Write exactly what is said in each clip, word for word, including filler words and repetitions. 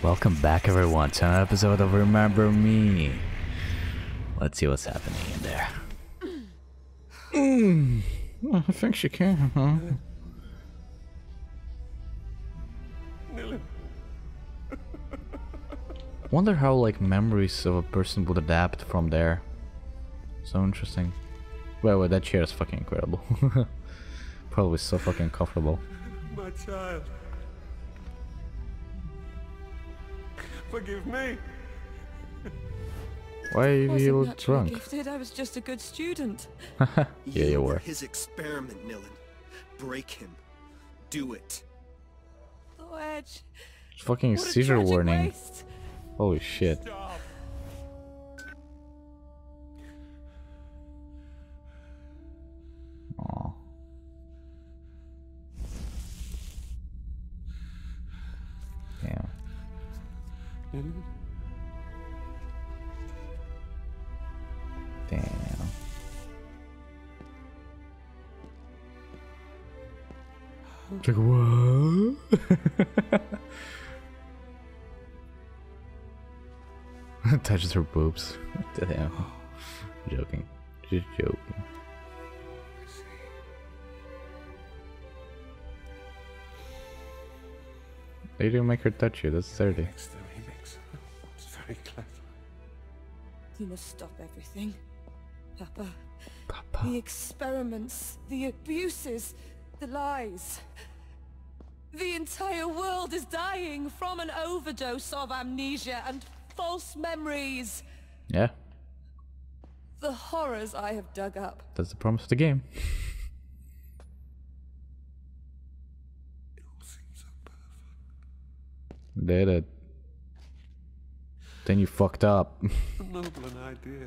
Welcome back everyone to another episode of Remember Me. Let's see what's happening in there. Mm. Well, I think she can, huh? Wonder how like memories of a person would adapt from there. So interesting. Well, well that chair is fucking incredible. Probably so fucking comfortable. My child. Forgive me. Why are you Wasn't drunk? Gifted. I was just a good student. Yeah, you were. His experiment, Nilin. Break him. Do it. The wedge. Fucking What a seizure tragic warning. waste. Holy shit. Stop. Aw. Damn. Damn. It's like, what? Touches her boobs. Damn. Joking. Just joking. They didn't make her touch you, that's dirty. It's the remix. It's very clever. You must stop everything. Papa. Papa. The experiments, the abuses, the lies. The entire world is dying from an overdose of amnesia and false memories. Yeah, The horrors I have dug up. that's the promise of the game. It all seems so perfect. Did it. Then you fucked up. A noble an idea.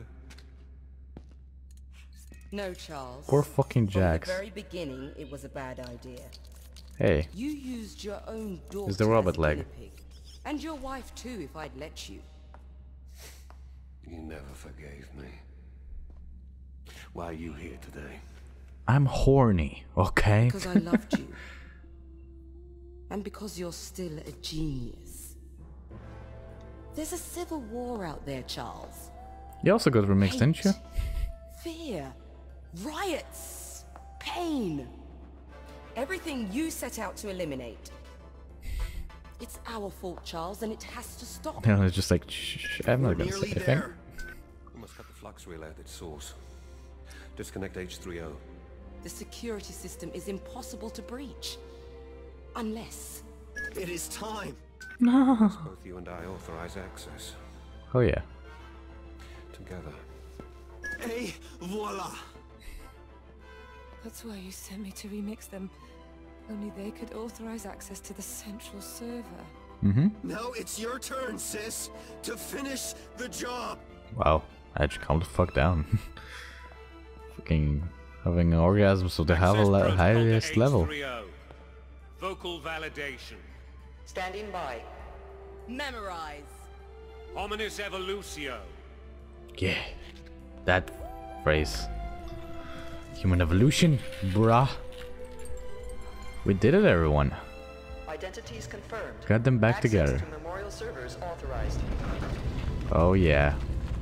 No, Charles. Poor fucking Jax. From the very beginning, it was a bad idea. Hey, You used your own daughter It's the robot as a leg. guinea pig. And your wife too, if I'd let you. You never forgave me. Why are you here today? I'm horny, okay? Because I loved you. And because you're still a genius. There's a civil war out there, Charles. You also got remixed, didn't you? Fear, riots, pain. Everything you set out to eliminate. It's our fault, Charles, and it has to stop. You know, it's just like, shh, shh, I'm We're not gonna say nearly anything. there. We must cut the flux relay at its source. Disconnect H three O. The security system is impossible to breach. Unless... It is time. Both you and I authorize access. Oh yeah. Together. Et voila. That's why you sent me to remix them. Only they could authorize access to the central server. Mm-hmm. Now it's your turn, sis, to finish the job. Wow. I had to calm the fuck down. Fucking having an orgasm so they have a le highest level. Vocal validation. Standing by. Memorize. Hominis evolutio. Yeah. That phrase. Human evolution, bruh. We did it, everyone. Identities confirmed. Got them back Access together. to memorial servers authorized. Oh yeah.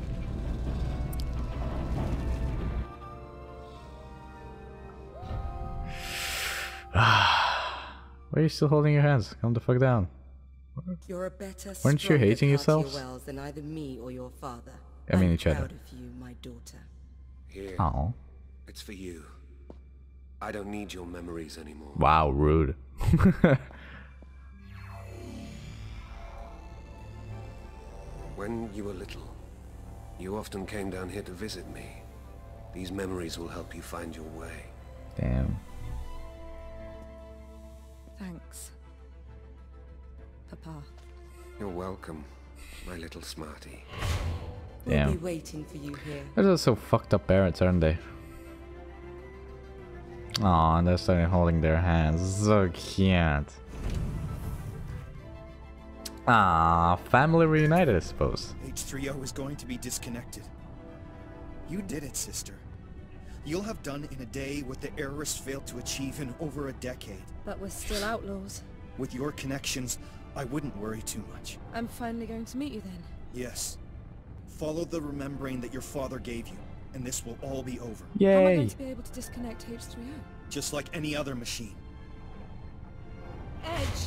Why are you still holding your hands? Calm the fuck down. You're a better, Weren't you stronger hating Cartier yourselves? Wells than either me or your father. I mean I'm each other. proud of you, my daughter. Here. Oh. It's for you. I don't need your memories anymore. Wow, rude. When you were little, you often came down here to visit me. These memories will help you find your way. Damn. Thanks. Papa. You're welcome, my little smarty. We'll Damn. be waiting for you here. Those are so fucked up parents, aren't they? Aw, and they're starting holding their hands. So cute. Ah, family reunited, I suppose. H three O is going to be disconnected. You did it, sister. You'll have done in a day what the Errorists failed to achieve in over a decade. But we're still outlaws. With your connections, I wouldn't worry too much. I'm finally going to meet you then. Yes. Follow the remembering that your father gave you, and this will all be over. How am I Yay! going to be able to disconnect H three O? Just like any other machine. Edge!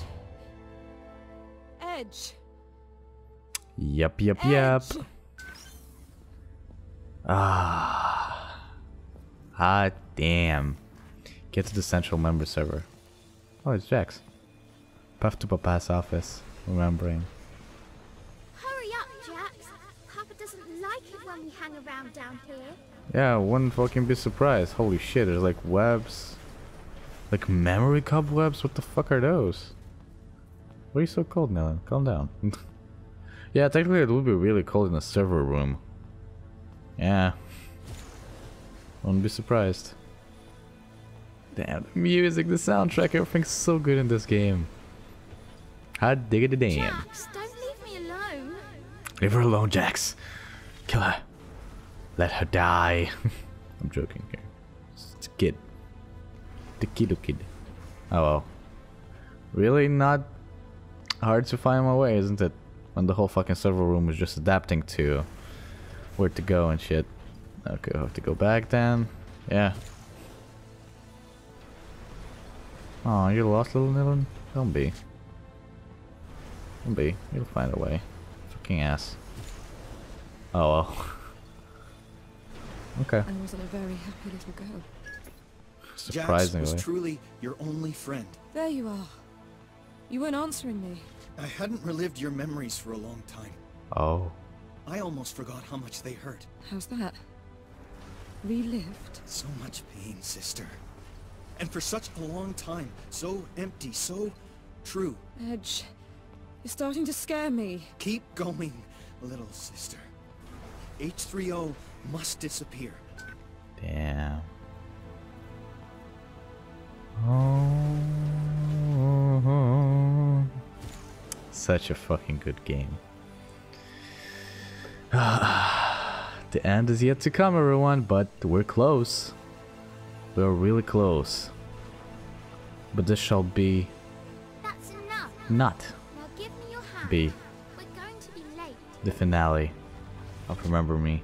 Edge! Yep, yep, yep. Edge! Ah. Ah, damn. Get to the central member server. Oh, it's Jax. Path to Papa's office. Remembering. Hurry up, Jax. Papa doesn't like it when we hang around down here. Yeah, wouldn't fucking be surprised. Holy shit, there's like webs. Like memory cobwebs? What the fuck are those? Why are you so cold, Nellen? Calm down. Yeah, technically it would be really cold in a server room. Yeah. Wouldn't be surprised. Damn, the music, the soundtrack, everything's so good in this game. Hot diggity damn. Jax, don't leave me alone. Leave her alone, Jax. Kill her. Let her die. I'm joking here. It's a kid. The kiddo kid. Oh well. Really not hard to find my way, isn't it? When the whole fucking server room was just adapting to where to go and shit. Okay, I have to go back then. Yeah. Oh, you're lost, little Nilin? Don't be. Don't be. You'll find a way. Fucking ass. Oh well. Okay. I wasn't a very happy little girl. Surprisingly. Jax was truly your only friend. There you are. You weren't answering me. I hadn't relived your memories for a long time. Oh. I almost forgot how much they hurt. How's that? Relived? So much pain, sister. And for such a long time, so empty, so true. Edge, you're starting to scare me. Keep going, little sister. H three O must disappear. Damn. Oh. Such a fucking good game. The end is yet to come, everyone, but we're close. We're really close. But this shall be That's enough. not Now give me your hand. be We're going to be late. the finale of Remember Me.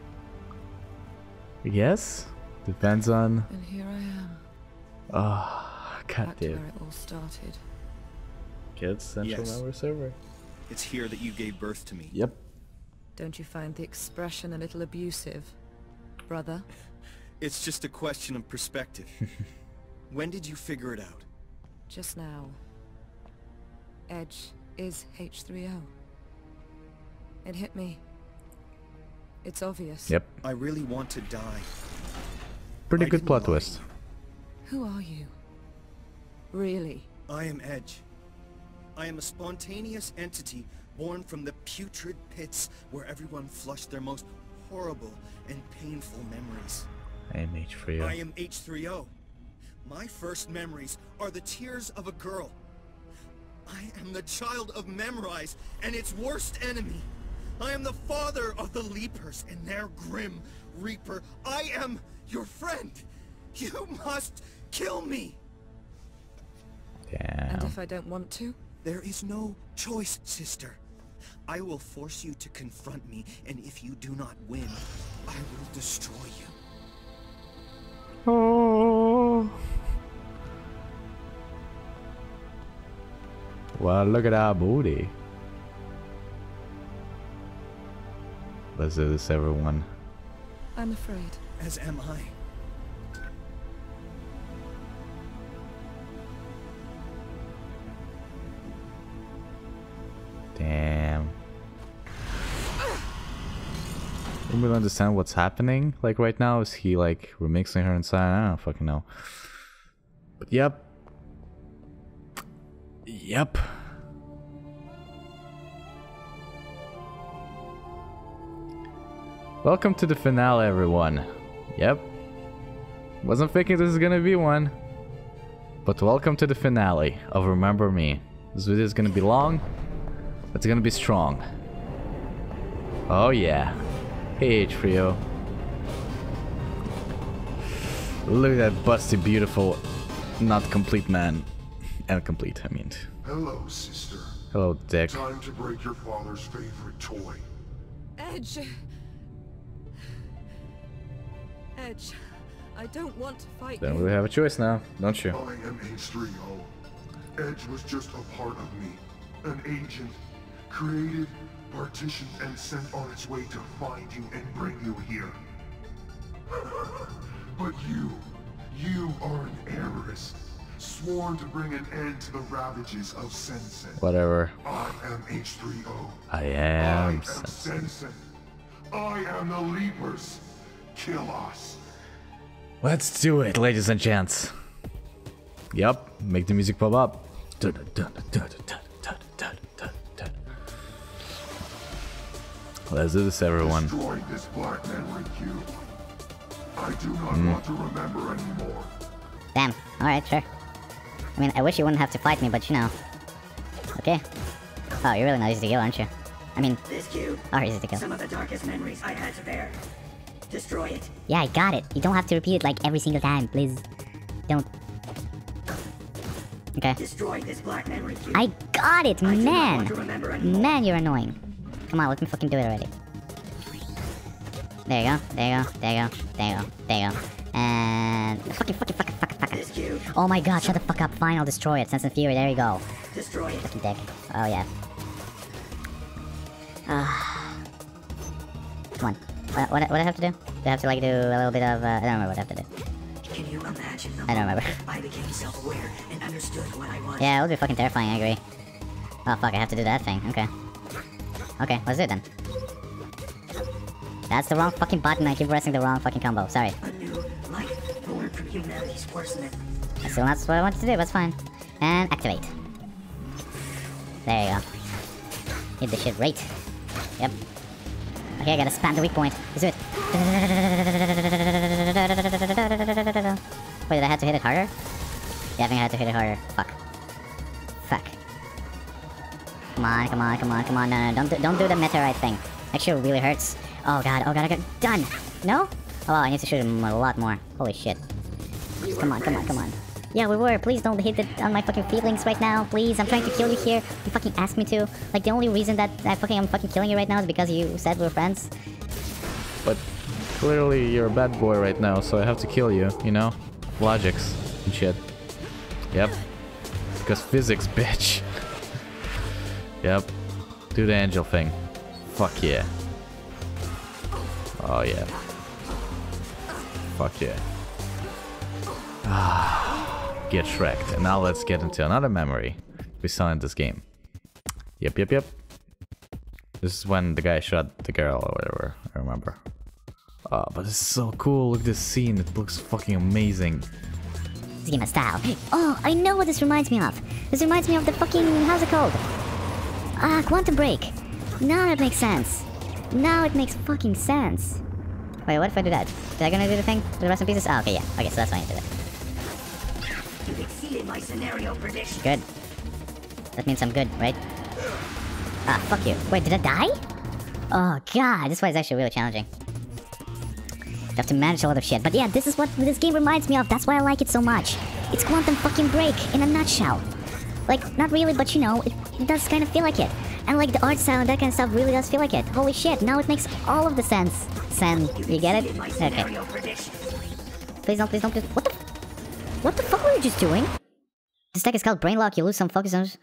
Yes? Depends on... And here I am. Oh, god Back to damn. where it all started. Kids, Central Yes. Member Server. It's here that you gave birth to me. Yep. Don't you find the expression a little abusive, brother? It's just a question of perspective. When did you figure it out? Just now. Edge is H three O. It hit me. It's obvious. Yep. I really want to die. Pretty I good didn't plot lie. twist. Who are you? Really? I am Edge. I am a spontaneous entity born from the putrid pits where everyone flushed their most horrible and painful memories. I am H three O. I am H three O. My first memories are the tears of a girl. I am the child of Memrise and its worst enemy. I am the father of the Leapers and their grim Reaper. I am your friend. You must kill me. Damn. And if I don't want to? There is no choice, sister. I will force you to confront me, and if you do not win, I will destroy you. Oh. Well, look at our booty. Let's do this, everyone. I'm afraid. As am I. Damn. I don't really understand what's happening. Like right now, is he like remixing her inside? I don't fucking know. But yep. Yep. Welcome to the finale, everyone. Yep. Wasn't thinking this is gonna be one. But welcome to the finale of Remember Me. This video is gonna be long. It's gonna be strong. Oh yeah. Hey H three O. Look at that busty, beautiful, not complete man. And complete, I mean. Hello, sister. Hello, dick. Time to break your father's favorite toy. Edge. Edge, I don't want to fight Then you. we have a choice now, don't you? I am H three O. Edge was just a part of me. An agent. Created, partitioned, and sent on its way to find you and bring you here. But you, you are an heiress. Sworn to bring an end to the ravages of Sensen. Whatever. I am H three O. I I am. am Sensen. I am the Leapers. Kill us. Let's do it, ladies and gents. Yup, make the music pop up. Let's do this, everyone. Destroy this black memory cube. I do not Mm. want to remember anymore. Damn. Alright, sure. I mean, I wish you wouldn't have to fight me, but you know. Okay. Oh, you're really not easy to kill, aren't you? I mean, This cube, are easy to kill. some of the darkest memories I had to bear. Destroy it. Yeah, I got it. You don't have to repeat it like every single time, please. Don't. Okay. Destroy this black memory cube. I got it, I do not man! want to remember anymore. Man, you're annoying. Come on, let me fucking do it already. There you go, there you go, there you go, there you go, there you go. And... Fucking, fucking, fucking, fucking, fucking. This cube, Oh my god, shut the fuck up. Fine, I'll destroy it. Sense and Fury, there you go. destroy it. Fucking dick. Oh yeah. Ah. Come on. What, what, what do I have to do? Do I have to like do a little bit of... Uh, I don't remember what I have to do. Can you imagine the I don't remember. moment I became self-aware and understood what I was? Yeah, it would be fucking terrifying, I agree. Oh fuck, I have to do that thing. Okay. Okay, let's do it then. That's the wrong fucking button. I keep pressing the wrong fucking combo. Sorry. A new life born from humanity's worsening. That's still not what I wanted to do, that's fine. And activate. There you go. Hit the shit right. Yep. Okay, I gotta spam the weak point. Let's do it. Wait, did I have to hit it harder? Yeah, I think I had to hit it harder. Fuck. Fuck. Come on, come on, come on, come on. No, no, don't do, don't do the meteorite thing. Actually, it really hurts. Oh god, oh god, I got done. No? Oh, wow, I need to shoot him a lot more. Holy shit. Come on, come on, come on. Yeah, we were. Please don't hit it on my fucking feelings right now. Please, I'm trying to kill you here. You fucking asked me to. Like, the only reason that I fucking I'm fucking killing you right now is because you said we were friends. But clearly you're a bad boy right now, so I have to kill you, you know? Logics and shit. Yep. Because physics, bitch. Yep. Do the angel thing. Fuck yeah. Oh yeah. Fuck yeah. Ah. Get Shrek'd. And now let's get into another memory we saw in this game. Yep, yep, yep. This is when the guy shot the girl or whatever, I remember. Oh, but this is so cool. Look at this scene. It looks fucking amazing. This game has style. Oh, I know what this reminds me of. This reminds me of the fucking... How's it called? Ah, Quantum Break. Now that makes sense. Now it makes fucking sense. Wait, what if I do that? Did I gonna do the thing? Do the rest in pieces? Oh, okay, yeah. Okay, so that's why I did it. You've exceeded my scenario prediction. Good. That means I'm good, right? Ah, fuck you. Wait, did I die? Oh god, this fight is actually really challenging. You have to manage a lot of shit. But yeah, this is what this game reminds me of. That's why I like it so much. It's Quantum fucking Break in a nutshell. Like, not really, but you know, it, it does kind of feel like it. And like the art style and that kind of stuff really does feel like it. Holy shit, now it makes all of the sense. Sen, you get it? Okay. Please don't, please don't, please. What the? What the fuck were you just doing? This deck is called Brain Lock, you lose some focus on...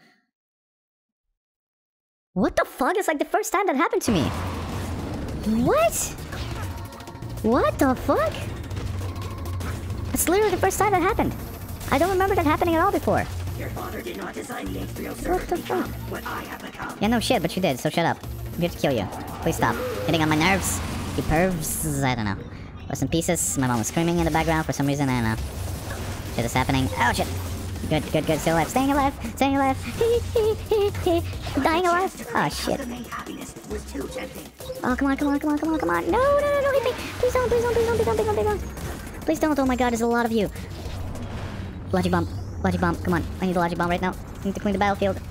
What the fuck? It's like the first time that happened to me. What? What the fuck? It's literally the first time that happened. I don't remember that happening at all before. Your father did not design the H three O server What the to become fuck? what I have become. Yeah, no shit, but you did, so shut up. I'm here to kill you. Please stop. Hitting on my nerves. You pervs. I don't know. Rest in pieces. My mom was screaming in the background for some reason, I don't know. Shit is happening. Oh shit. Good, good, good. Still alive. Staying alive. Staying alive. Dying alive. Oh shit. Oh, come on, come on, come on, come on, come on. No, no, no, no, hit me. Please don't, please don't, please don't, please don't, please don't, please don't. Please don't. Oh my god, there's a lot of you. Logic bomb. Logic bomb. Come on. I need a logic bomb right now. I need to clean the battlefield.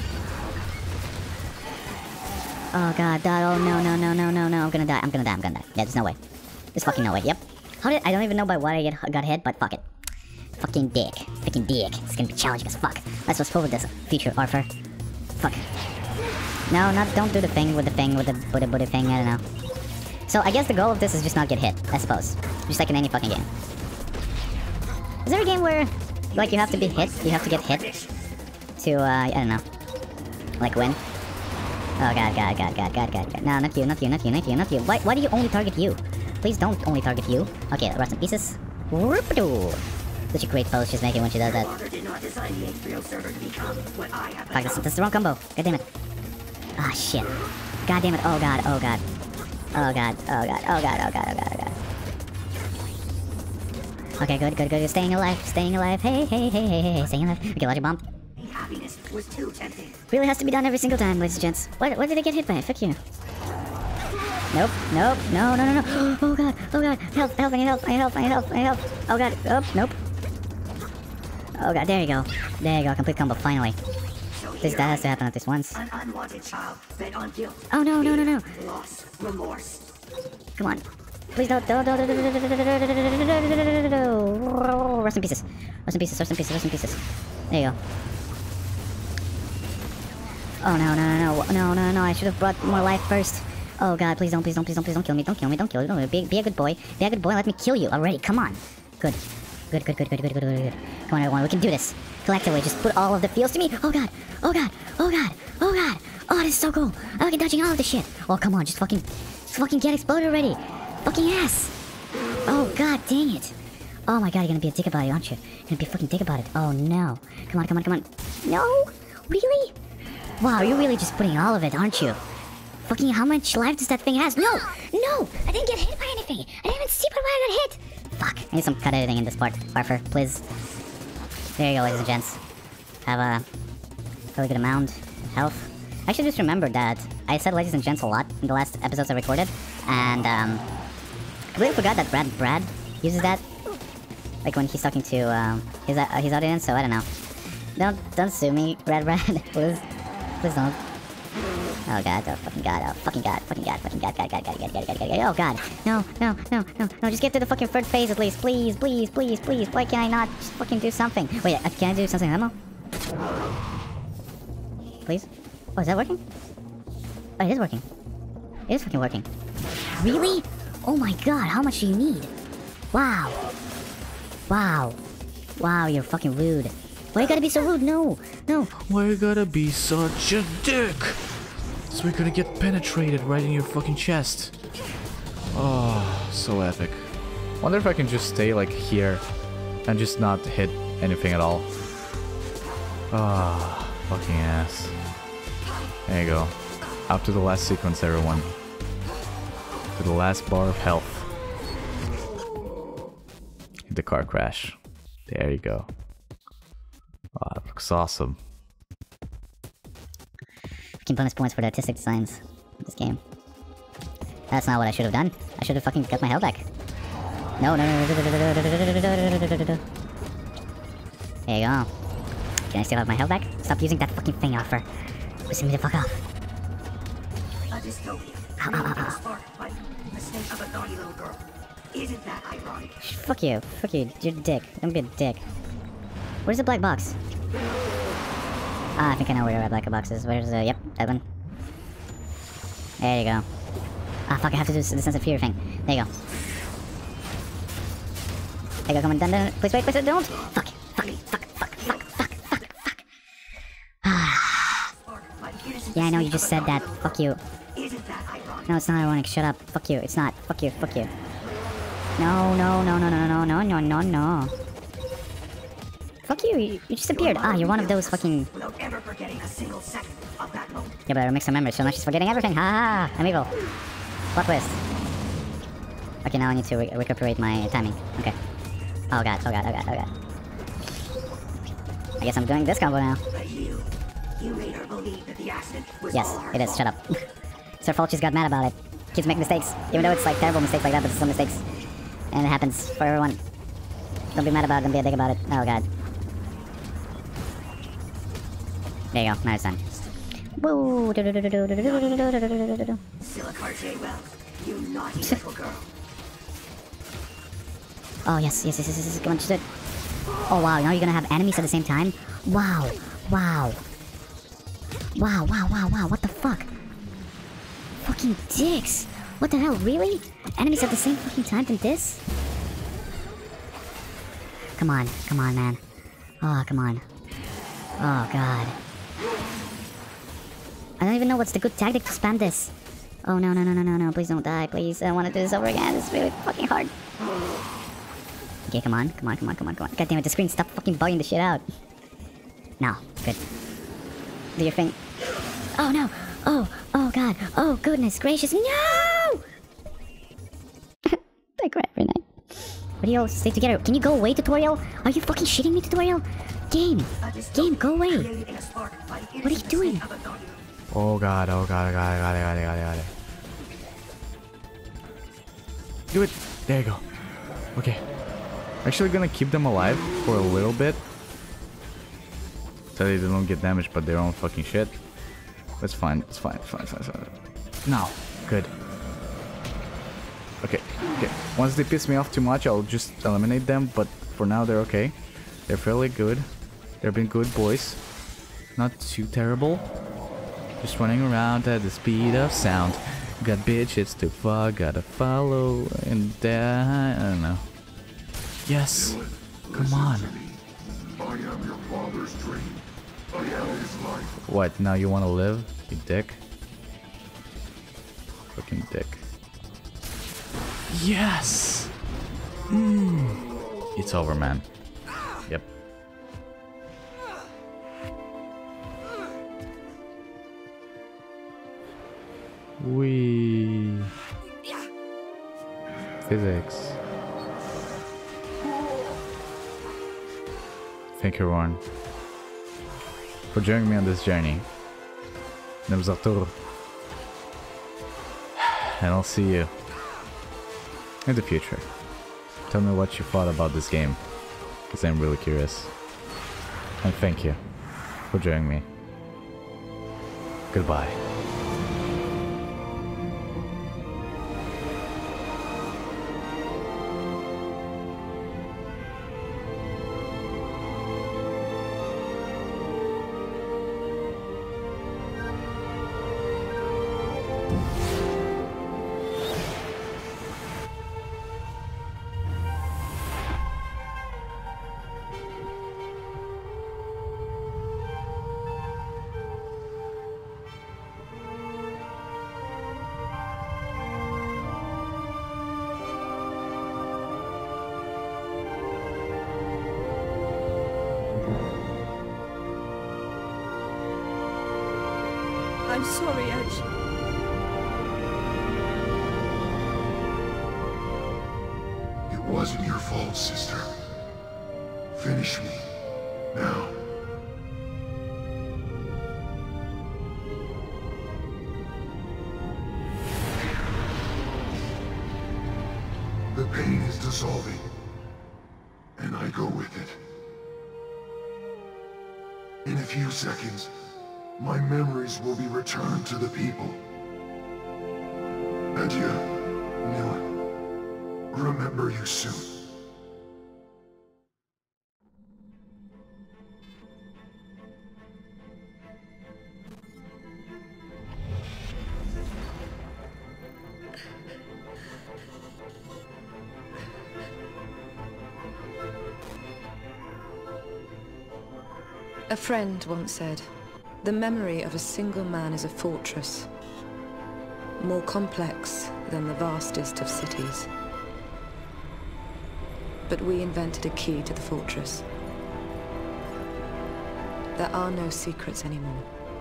Oh god, that. Oh no, no, no, no, no, no. I'm gonna die. I'm gonna die. I'm gonna die. Yeah, there's no way. There's fucking no way. Yep. How did I don't even know by what I get, got hit, but fuck it. Fucking dick. Fucking dick. It's gonna be challenging as fuck. Let's just forward this future Arthur. fuck. No, not don't do the thing with the thing with the Buddha Buddha thing, I don't know. So I guess the goal of this is just not get hit, I suppose. Just like in any fucking game. Is there a game where, like, you have to be hit, you have to get hit to, uh, I don't know, like win? Oh god, god, god, god, god, god, god. No, not you, not you, not you, not you, not you. Why, why do you only target you? Please don't only target you. Okay, rest in pieces. Whoop-a-doo. Such a great pose she's making when she does that. Father did not design the H three O server to become what I have Fuck, this, this is the wrong combo. God damn it. Ah, shit. God damn it. Oh god, oh god. Oh god, oh god, oh god, oh god, oh god, oh god. Okay, good, good, good. Staying alive, staying alive. Hey, hey, hey, hey, hey, hey, staying alive. Okay, logic bomb. Happiness was too tempting. Really has to be done every single time, ladies and gents. Why, why did I get hit by it? Fuck you. Nope, nope, no, no, no, no. Oh god, oh god. Help, help, I need help, I need help, I need help, I need help. Oh god, oh, nope. Oh god, there you go. There you go, complete combo, finally. So This, that has to I happen at least once. An unwanted child fed on guilt. Oh no, no, no, no. Loss, remorse. Come on. Please don't, don't, don't, don't, don't, rest in pieces. Rest in pieces, rest in pieces, rest in pieces. There you go. Oh no, no, no, no, no, no, no, I should have brought more life first. Oh god, please don't, please don't, please don't, please don't kill me, don't kill me, don't kill me, don't be, be a good boy. Be a good boy, let me kill you already, come on. Good. Good, good, good, good, good, good, good, good. Come on, everyone, we can do this. Collectively, just put all of the feels to me. Oh god, oh god, oh god, oh god. Oh, this is so cool. I'm fucking dodging all of this shit. Oh, come on, just fucking, just fucking get exploded already. Fucking ass. Oh god, dang it. Oh my god, you're gonna be a dick about it, aren't you? You're gonna be a fucking dick about it. Oh no. Come on, come on, come on. No? Really? Wow, you're really just putting all of it, aren't you? Fucking how much life does that thing has? No! No! I didn't get hit by anything! I didn't even see why I got hit! Fuck. I need some cut editing in this part. Parfer, please. There you go, ladies and gents. Have a really good amount of health. I should just remember that I said ladies and gents a lot in the last episodes I recorded. And, um... I really forgot that Brad Brad uses that. Like when he's talking to, um... his, uh, his audience, so I don't know. Don't, don't sue me, Brad Brad. Please. Please don't. Oh god, oh fucking god, oh fucking god, fucking god, fucking god, god, god, god, god, god, god, god, god, oh god. No, no, no, no, no, just get to the fucking third phase at least, please, please, please, please. Why can I not just fucking do something? Wait, uh, can I do something ammo? Please? Oh, is that working? Oh, it is working. It is fucking working. Really? Oh my god, how much do you need? Wow. Wow. Wow, you're fucking rude. Why you gotta be so rude? No, no. Why you gotta be such a dick? So we're gonna get penetrated right in your fucking chest. Oh, so epic. Wonder if I can just stay like here and just not hit anything at all. Ah, oh, fucking ass. There you go. Up to the last sequence, everyone. To the last bar of health. The car crash. There you go. Oh, that looks awesome. Fucking bonus points for the artistic designs of this game. That's not what I should have done. I should have fucking got my health back. No, no, no, no. There you go. Can I still have my health back? Stop using that fucking thing, offer. Listen me the fuck off. A dystopia. Ow, ow, ow, ow. Sparked by the mistake of a naughty little girl. Isn't that ironic? Fuck you. Fuck you. You're a dick. Don't be a dick. Where's the black box? Ah, I think I know where the black box is. Where's the... Yep, that one. There you go. Ah, fuck, I have to do the sense of fear thing. There you go. There you go, come on, done, done. Please wait, please wait, don't! Fuck, fuck, fuck, fuck, fuck, fuck, fuck, fuck. Ah. Yeah, I know, you just said that. Fuck you. No, it's not ironic. Shut up. Fuck you. It's not. Fuck you. Fuck you. No, no, no, no, no, no, no, no, no, no. Fuck you. You, you just appeared. Ah, you're one of those fucking... Without ever forgetting a single second of that moment. Yeah, but I remixed some memories, so now she's forgetting everything. Ha ha ha. I'm evil. Plot twist. Okay, now I need to re recuperate my timing. Okay. Oh god, oh god, oh god, oh god. I guess I'm doing this combo now. But you, you made her believe that the accident was Yes, all her it is. fault. Shut up. It's her fault she's got mad about it. Kids make mistakes. Even though it's like terrible mistakes like that, but it's still mistakes. And it happens for everyone. Don't be mad about it, don't be a dick about it. Oh god. There you go, now it's done. Woo! Silicar J. Wells, you naughty little girl. Oh yes, yes, yes, yes, yes, come on, just do it. Oh wow, now you're gonna have enemies at the same time? Wow, wow. Wow. Wow, wow, wow, wow, what the fuck? Fucking dicks! What the hell, really? Enemies at the same fucking time than this? Come on, come on, man. Oh, come on. Oh, God. I don't even know what's the good tactic to spam this. Oh, no, no, no, no, no, no, please don't die, please. I want to do this over again, it's really fucking hard. Okay, come on, come on, come on, come on, come on. God damn it, the screen, stop fucking bugging the shit out. No, good. Do your thing. Oh, no! Oh, oh, God. Oh, goodness gracious, no! I cry every night. What do you all stay together? Can you go away, tutorial? Are you fucking shitting me, tutorial? Game! Game, go away! What are you doing? Oh god, oh god, got it, got it, got it, got it, got it. Do it! There you go. Okay. Actually gonna keep them alive for a little bit. So they don't get damaged by their own fucking shit. That's fine, it's fine, it's fine, it's fine, it's fine. No. Good. Okay, okay. Once they piss me off too much, I'll just eliminate them, but for now they're okay. They're fairly good. They've been good boys. Not too terrible. Just running around at the speed of sound. Got bitches to fuck, gotta follow, and uh, I don't know. Yes! Come on! I am your father's dream. I am his life. What, now you wanna live? You dick? Fucking dick. Yes! Mm. It's over, man. Yep. Wee. Physics. Thank you, Ron, for joining me on this journey. My name is Arturo. And I'll see you in the future. Tell me what you thought about this game, because I'm really curious. And thank you for joining me. Goodbye. I'm sorry, Edge. It wasn't your fault, sister. Finish me. Now. The pain is dissolving, and I go with it. In a few seconds, my memories will be returned to the people. Adieu, Nilin. Remember you soon. A friend once said, the memory of a single man is a fortress, more complex than the vastest of cities. But we invented a key to the fortress. There are no secrets anymore.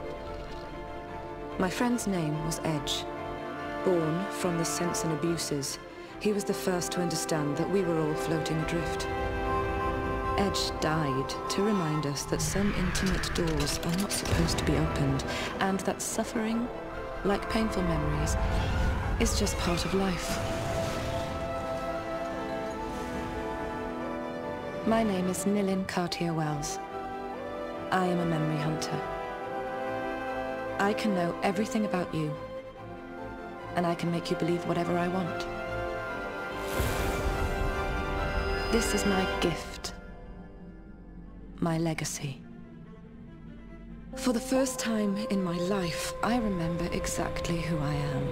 My friend's name was Edge. Born from the sense and abuses, he was the first to understand that we were all floating adrift. Edge died to remind us that some intimate doors are not supposed to be opened, and that suffering, like painful memories, is just part of life. My name is Nilin Cartier-Wells. I am a memory hunter. I can know everything about you, and I can make you believe whatever I want. This is my gift. My legacy. For the first time in my life, I remember exactly who I am.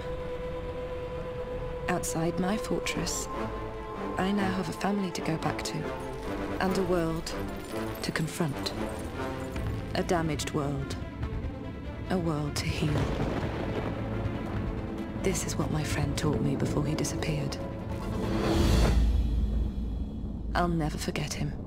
Outside my fortress, I now have a family to go back to, and a world to confront. A damaged world. A world to heal. This is what my friend taught me before he disappeared. I'll never forget him.